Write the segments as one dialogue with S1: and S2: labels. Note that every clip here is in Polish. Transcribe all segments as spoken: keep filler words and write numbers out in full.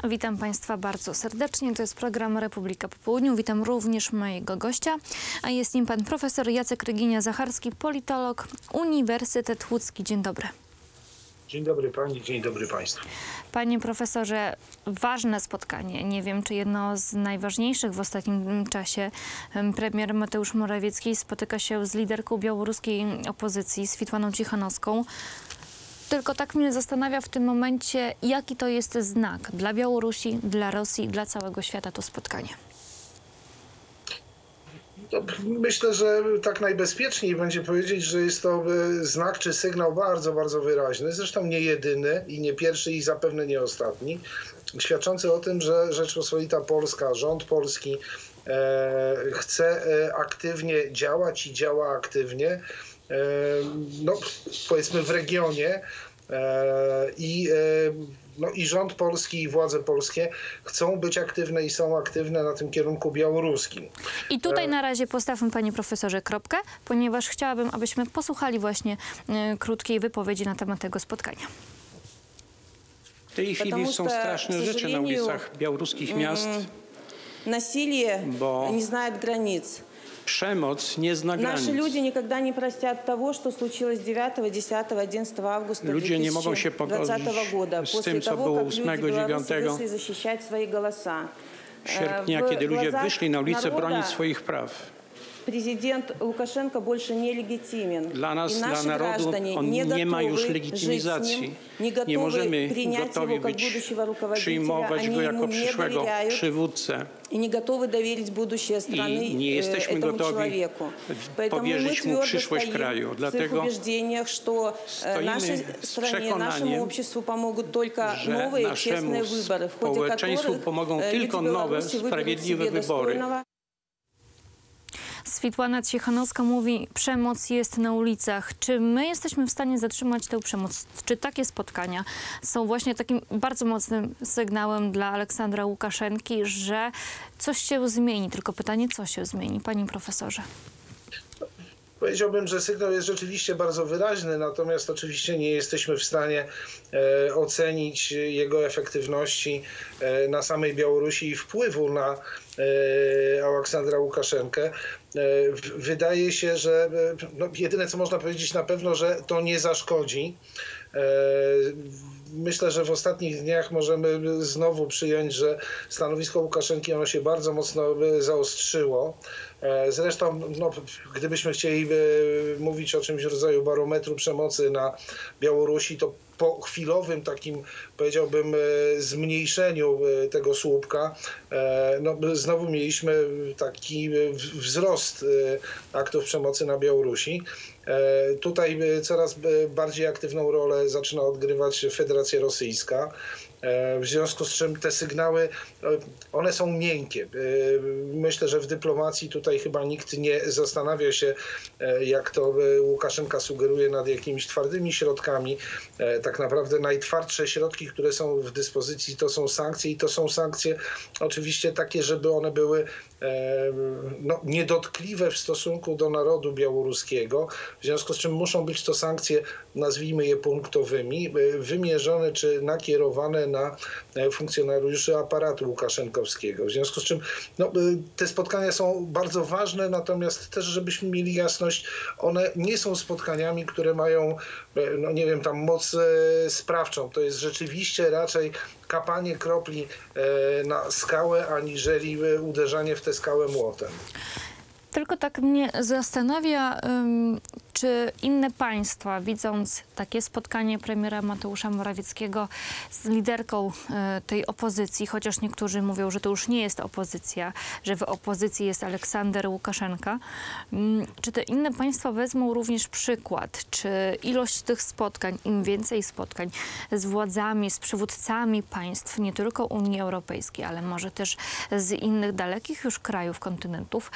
S1: Witam Państwa bardzo serdecznie. To jest program Republika po południu. Witam również mojego gościa, a jest nim pan profesor Jacek Ryginia-Zacharski, politolog, Uniwersytet Łódzki. Dzień dobry.
S2: Dzień dobry Pani, dzień dobry Państwu.
S1: Panie profesorze, ważne spotkanie. Nie wiem, czy jedno z najważniejszych w ostatnim czasie. Premier Mateusz Morawiecki spotyka się z liderką białoruskiej opozycji, Swiatłaną Cichanowską. Tylko tak mnie zastanawia w tym momencie, jaki to jest znak dla Białorusi, dla Rosji, dla całego świata to spotkanie.
S2: No, myślę, że tak najbezpieczniej będzie powiedzieć, że jest to znak czy sygnał bardzo, bardzo wyraźny, zresztą nie jedyny i nie pierwszy i zapewne nie ostatni, świadczący o tym, że Rzeczpospolita Polska, rząd polski e, chce aktywnie działać i działa aktywnie, e, no, powiedzmy w regionie e, i e, No i rząd polski i władze polskie chcą być aktywne i są aktywne na tym kierunku białoruskim.
S1: I tutaj na razie postawmy, panie profesorze, kropkę, ponieważ chciałabym, abyśmy posłuchali właśnie y, krótkiej wypowiedzi na temat tego spotkania.
S3: W tej chwili są straszne rzeczy na ulicach białoruskich miast.
S4: Насилие не знает границ.
S3: Przemoc nie zna granic.
S4: Наши люди никогда не простят того, что случилось девятого, десятого, одиннадцатого августа
S3: Ludzie nie mogą się
S4: две тысячи двадцатого года,
S3: pogodzić z
S4: после
S3: tym, co
S4: того,
S3: było
S4: как люди
S3: ósmego,
S4: белорусы
S3: dziewiątego
S4: вышли защищать свои голоса.
S3: sierpnia,
S4: В
S3: kiedy ludzie
S4: глазах
S3: wyszli na ulicę
S4: народа
S3: bronić swoich praw.
S4: Президент Лукашенко больше не легитимен.
S3: Dla nas,
S4: И
S3: dla
S4: наши
S3: narodu,
S4: граждане
S3: on
S4: nie
S3: nie ma już
S4: готовы
S3: legitymizacji.
S4: жить с ним, не
S3: Nie
S4: готовы
S3: możemy
S4: принять
S3: gotowi
S4: его как
S3: być,
S4: будущего руководителя.
S3: przyjmować
S4: Они
S3: go
S4: ему
S3: jako
S4: не
S3: przyszłego
S4: доверяют.
S3: przywódcę.
S4: И не готовы доверить будущее страны
S3: I nie jesteśmy
S4: этому
S3: gotowi
S4: человеку. Поэтому мы
S3: powierzyć mu
S4: твердо
S3: przyszłość
S4: стоим
S3: kraju.
S4: в своих
S3: Dlatego
S4: убеждениях, что нашей
S3: z
S4: стране, нашему
S3: przekonaniem,
S4: обществу помогут только
S3: że
S4: новые
S3: naszemu
S4: честные выборы, в ходе
S3: społeczeństwu
S4: которых
S3: pomogą
S4: люди
S3: tylko nowe,
S4: Беларуси выберут
S3: sprawiedliwe
S4: себе
S3: wybory.
S4: достойного.
S1: Swiatłana Cichanowska mówi, przemoc jest na ulicach. Czy my jesteśmy w stanie zatrzymać tę przemoc? Czy takie spotkania są właśnie takim bardzo mocnym sygnałem dla Aleksandra Łukaszenki, że coś się zmieni? Tylko pytanie, co się zmieni, panie profesorze?
S2: Powiedziałbym, że sygnał jest rzeczywiście bardzo wyraźny, natomiast oczywiście nie jesteśmy w stanie e, ocenić jego efektywności e, na samej Białorusi i wpływu na e, Aleksandra Łukaszenkę. E, wydaje się, że e, no, jedyne co można powiedzieć na pewno, że to nie zaszkodzi. E, Myślę, że w ostatnich dniach możemy znowu przyjąć, że stanowisko Łukaszenki ono się bardzo mocno zaostrzyło. Zresztą, no, gdybyśmy chcieli mówić o czymś w rodzaju barometru przemocy na Białorusi, to po chwilowym takim, powiedziałbym, zmniejszeniu tego słupka, no, znowu mieliśmy taki wzrost aktów przemocy na Białorusi. Tutaj coraz bardziej aktywną rolę zaczyna odgrywać Federacja Rosyjska. W związku z czym te sygnały, one są miękkie. Myślę, że w dyplomacji tutaj chyba nikt nie zastanawia się, jak to Łukaszenka sugeruje, nad jakimiś twardymi środkami. Tak naprawdę najtwardsze środki, które są w dyspozycji, to są sankcje i to są sankcje oczywiście takie, żeby one były no, niedotkliwe w stosunku do narodu białoruskiego. W związku z czym muszą być to sankcje, nazwijmy je punktowymi, wymierzone czy nakierowane na funkcjonariuszy aparatu łukaszenkowskiego. W związku z czym no, te spotkania są bardzo ważne, natomiast też, żebyśmy mieli jasność, one nie są spotkaniami, które mają, no nie wiem, tam moc sprawczą. To jest rzeczywiście raczej kapanie kropli na skałę, aniżeli uderzanie w tę skałę młotem.
S1: Tylko tak mnie zastanawia, czy inne państwa, widząc takie spotkanie premiera Mateusza Morawieckiego z liderką tej opozycji, chociaż niektórzy mówią, że to już nie jest opozycja, że w opozycji jest Aleksander Łukaszenka, czy te inne państwa wezmą również przykład? Czy ilość tych spotkań, im więcej spotkań z władzami, z przywódcami państw, nie tylko Unii Europejskiej, ale może też z innych dalekich już krajów, kontynentów,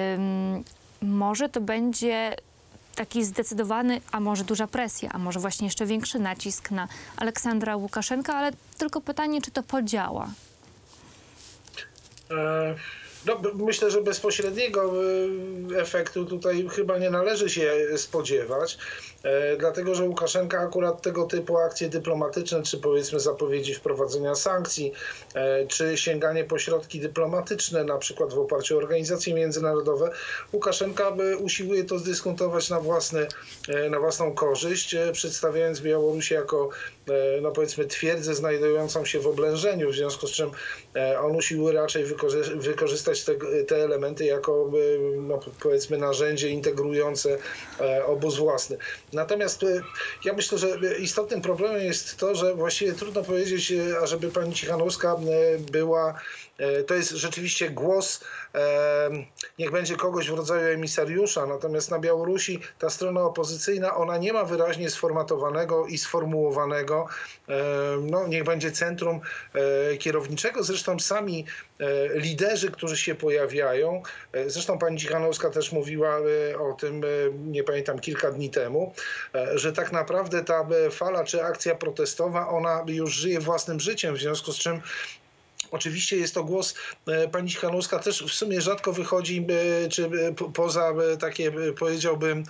S1: może to będzie taki zdecydowany, a może duża presja, a może właśnie jeszcze większy nacisk na Aleksandra Łukaszenka, ale tylko pytanie, czy to podziała?
S2: E, No, myślę, że bezpośredniego efektu tutaj chyba nie należy się spodziewać, dlatego że Łukaszenka akurat tego typu akcje dyplomatyczne, czy powiedzmy zapowiedzi wprowadzenia sankcji, czy sięganie po środki dyplomatyczne, na przykład w oparciu o organizacje międzynarodowe, Łukaszenka usiłuje to zdyskontować na, własny, na własną korzyść, przedstawiając Białoruś jako, no powiedzmy, twierdzę znajdującą się w oblężeniu, w związku z czym on usiłuje raczej wykorzystać Te, te elementy jako, no, powiedzmy, narzędzie integrujące obóz własny. Natomiast ja myślę, że istotnym problemem jest to, że właściwie trudno powiedzieć, ażeby pani Cichanouska była, to jest rzeczywiście głos, niech będzie kogoś w rodzaju emisariusza, natomiast na Białorusi ta strona opozycyjna, ona nie ma wyraźnie sformatowanego i sformułowanego, no niech będzie centrum kierowniczego, zresztą sami liderzy, którzy się pojawiają, zresztą pani Cichanouska też mówiła o tym, nie pamiętam, kilka dni temu, że tak naprawdę ta fala czy akcja protestowa, ona już żyje własnym życiem, w związku z czym oczywiście jest to głos, pani Cichanouska też w sumie rzadko wychodzi, czy poza takie, powiedziałbym,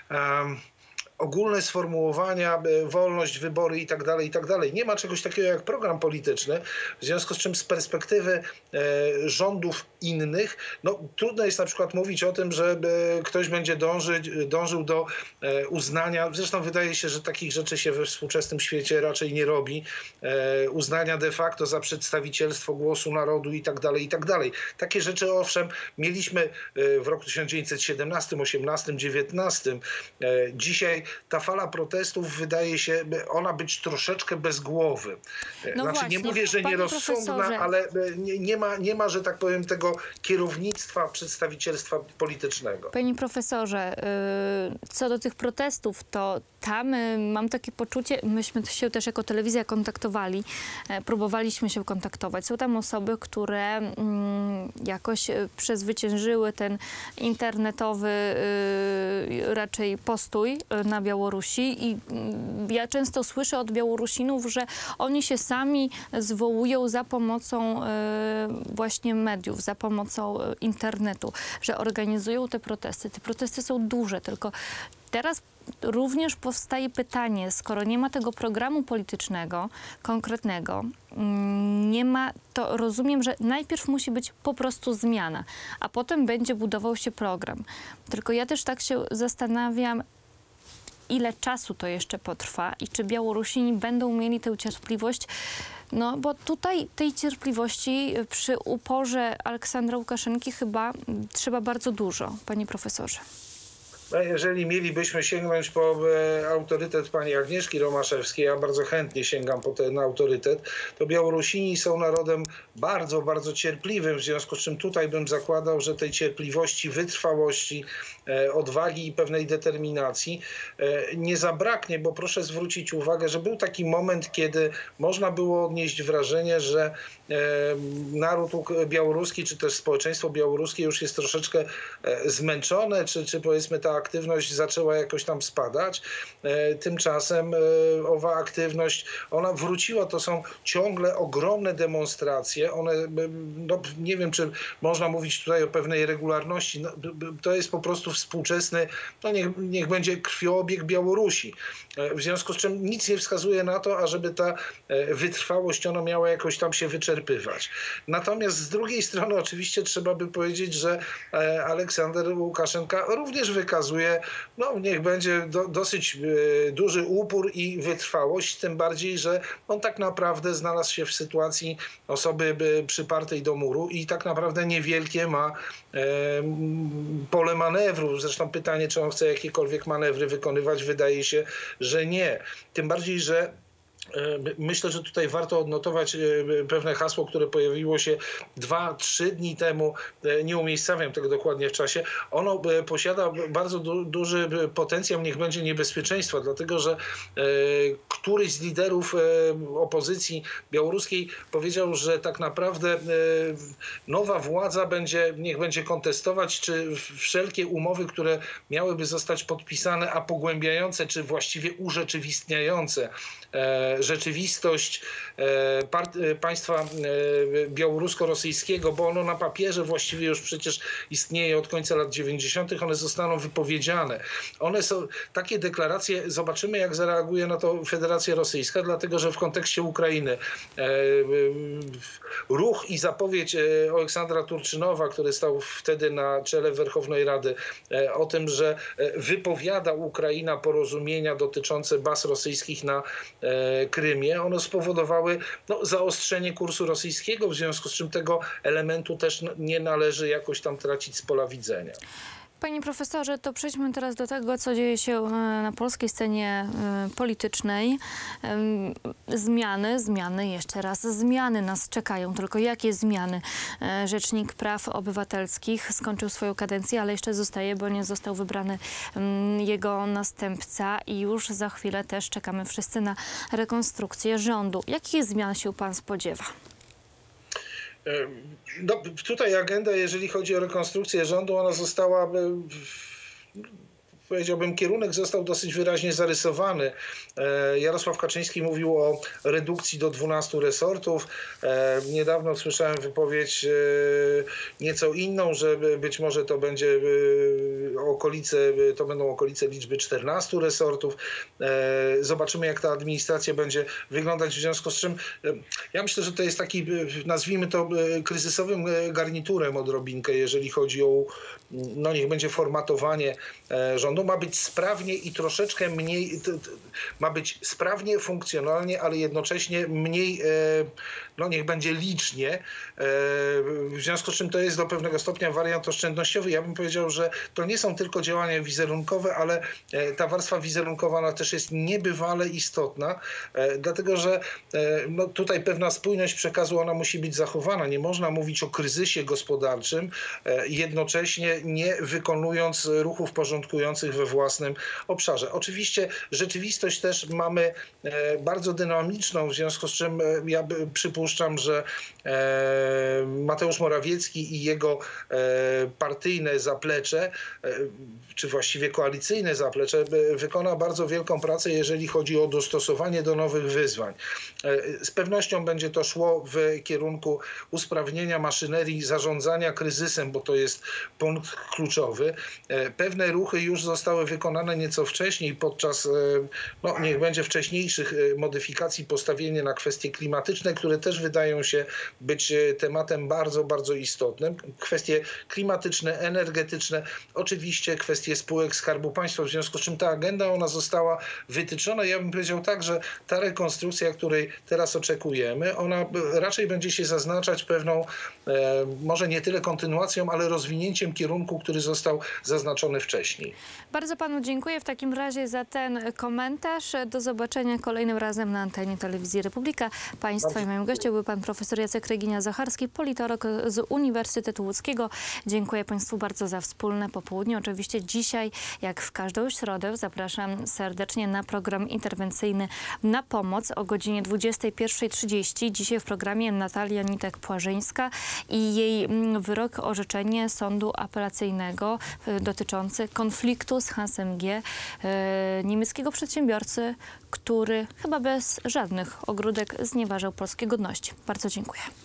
S2: ogólne sformułowania, wolność, wybory i tak dalej, i tak dalej. Nie ma czegoś takiego jak program polityczny, w związku z czym z perspektywy e, rządów innych, no trudno jest na przykład mówić o tym, że e, ktoś będzie dążyć, dążył do e, uznania, zresztą wydaje się, że takich rzeczy się we współczesnym świecie raczej nie robi, e, uznania de facto za przedstawicielstwo głosu narodu i tak dalej, i tak dalej. Takie rzeczy owszem mieliśmy e, w roku tysiąc dziewięćset siedemnastym, osiemnastym, dziewiętnastym. E, dzisiaj ta fala protestów wydaje się ona być troszeczkę bez głowy.
S1: No
S2: znaczy
S1: właśnie,
S2: nie mówię, że nierozsądna,
S1: profesorze,
S2: ale nie, nie, ma, nie ma, że tak powiem, tego kierownictwa przedstawicielstwa politycznego.
S1: Panie profesorze, co do tych protestów, to tam mam takie poczucie, myśmy się też jako telewizja kontaktowali, próbowaliśmy się kontaktować. Są tam osoby, które jakoś przezwyciężyły ten internetowy raczej postój na Białorusi i ja często słyszę od Białorusinów, że oni się sami zwołują za pomocą właśnie mediów, za pomocą internetu, że organizują te protesty. Te protesty są duże, tylko teraz również powstaje pytanie, skoro nie ma tego programu politycznego, konkretnego, nie ma, to rozumiem, że najpierw musi być po prostu zmiana, a potem będzie budował się program. Tylko ja też tak się zastanawiam, ile czasu to jeszcze potrwa i czy Białorusini będą mieli tę cierpliwość, no bo tutaj tej cierpliwości przy uporze Aleksandra Łukaszenki chyba trzeba bardzo dużo, panie profesorze.
S2: Jeżeli mielibyśmy sięgnąć po autorytet pani Agnieszki Romaszewskiej, ja bardzo chętnie sięgam po ten autorytet, to Białorusini są narodem bardzo, bardzo cierpliwym, w związku z czym tutaj bym zakładał, że tej cierpliwości, wytrwałości, odwagi i pewnej determinacji nie zabraknie, bo proszę zwrócić uwagę, że był taki moment, kiedy można było odnieść wrażenie, że naród białoruski, czy też społeczeństwo białoruskie już jest troszeczkę zmęczone, czy, czy powiedzmy ta aktywność zaczęła jakoś tam spadać. Tymczasem owa aktywność, ona wróciła, to są ciągle ogromne demonstracje. One, no, nie wiem, czy można mówić tutaj o pewnej regularności. No, to jest po prostu współczesny, no niech, niech będzie krwiobieg Białorusi. W związku z czym nic nie wskazuje na to, ażeby ta wytrwałość ona miała jakoś tam się wyczerpywać. Natomiast z drugiej strony oczywiście trzeba by powiedzieć, że Aleksander Łukaszenka również wykazuje, no niech będzie do, dosyć duży upór i wytrwałość, tym bardziej, że on tak naprawdę znalazł się w sytuacji osoby przypartej do muru i tak naprawdę niewielkie ma e, pole manewru. Zresztą pytanie, czy on chce jakiekolwiek manewry wykonywać, wydaje się, że nie. Tym bardziej, że myślę, że tutaj warto odnotować pewne hasło, które pojawiło się dwa, trzy dni temu. Nie umiejscawiam tego dokładnie w czasie. Ono posiada bardzo du duży potencjał, niech będzie niebezpieczeństwa, dlatego że któryś z liderów opozycji białoruskiej powiedział, że tak naprawdę nowa władza będzie, niech będzie kontestować, czy wszelkie umowy, które miałyby zostać podpisane, a pogłębiające, czy właściwie urzeczywistniające rzeczywistość państwa białorusko-rosyjskiego, bo ono na papierze właściwie już przecież istnieje od końca lat dziewięćdziesiątych. One zostaną wypowiedziane. One są takie deklaracje, zobaczymy jak zareaguje na to Federacja Rosyjska, dlatego że w kontekście Ukrainy ruch i zapowiedź Aleksandra Turczynowa, który stał wtedy na czele Werchownej Rady, o tym, że wypowiada Ukraina porozumienia dotyczące baz rosyjskich na Krymie, one spowodowały no, zaostrzenie kursu rosyjskiego, w związku z czym tego elementu też nie należy jakoś tam tracić z pola widzenia.
S1: Panie profesorze, to przejdźmy teraz do tego, co dzieje się na polskiej scenie politycznej. Zmiany, zmiany, jeszcze raz zmiany nas czekają. Tylko jakie zmiany? Rzecznik Praw Obywatelskich skończył swoją kadencję, ale jeszcze zostaje, bo nie został wybrany jego następca i już za chwilę też czekamy wszyscy na rekonstrukcję rządu. Jakich zmian się pan spodziewa?
S2: No, tutaj agenda, jeżeli chodzi o rekonstrukcję rządu, ona została, powiedziałbym, kierunek został dosyć wyraźnie zarysowany. Jarosław Kaczyński mówił o redukcji do dwunastu resortów. Niedawno słyszałem wypowiedź nieco inną, że być może to będzie okolice, to będą okolice liczby czternastu resortów. Zobaczymy, jak ta administracja będzie wyglądać, w związku z czym ja myślę, że to jest taki, nazwijmy to, kryzysowym garniturem odrobinkę, jeżeli chodzi o, no niech będzie formatowanie rządu. Ma być sprawnie i troszeczkę mniej, ma być sprawnie, funkcjonalnie, ale jednocześnie mniej, no niech będzie licznie, w związku z czym to jest do pewnego stopnia wariant oszczędnościowy. Ja bym powiedział, że to nie są tylko działania wizerunkowe, ale ta warstwa wizerunkowa ona też jest niebywale istotna, dlatego że no tutaj pewna spójność przekazu ona musi być zachowana. Nie można mówić o kryzysie gospodarczym, jednocześnie nie wykonując ruchów porządkujących we własnym obszarze. Oczywiście rzeczywistość też mamy bardzo dynamiczną, w związku z czym ja przypuszczam, że Mateusz Morawiecki i jego partyjne zaplecze, czy właściwie koalicyjne zaplecze, wykona bardzo wielką pracę, jeżeli chodzi o dostosowanie do nowych wyzwań. Z pewnością będzie to szło w kierunku usprawnienia maszynerii zarządzania kryzysem, bo to jest punkt kluczowy. Pewne ruchy już zostały wykonane nieco wcześniej, podczas, no niech będzie wcześniejszych modyfikacji, postawienie na kwestie klimatyczne, które też wydają się być tematem bardzo, bardzo istotnym. Kwestie klimatyczne, energetyczne, oczywiście kwestie spółek Skarbu Państwa, w związku z czym ta agenda ona została wytyczona. Ja bym powiedział tak, że ta rekonstrukcja, której teraz oczekujemy, ona raczej będzie się zaznaczać pewną, e, może nie tyle kontynuacją, ale rozwinięciem kierunku, który został zaznaczony wcześniej.
S1: Bardzo panu dziękuję w takim razie za ten komentarz. Do zobaczenia kolejnym razem na antenie Telewizji Republika. Państwa Bardzo i moim gościem był pan profesor Jacek Reginia-Zacharski, politolog z Uniwersytetu Łódzkiego. Dziękuję państwu bardzo za wspólne popołudnie. Oczywiście dzisiaj, jak w każdą środę, zapraszam serdecznie na program interwencyjny Na Pomoc o godzinie dwudziestej pierwszej trzydzieści. Dzisiaj w programie Natalia Nitek-Płażyńska i jej wyrok, orzeczenie sądu apelacyjnego dotyczący konfliktu z H S M G, niemieckiego przedsiębiorcy, który chyba bez żadnych ogródek znieważał polskie godności. Bardzo dziękuję.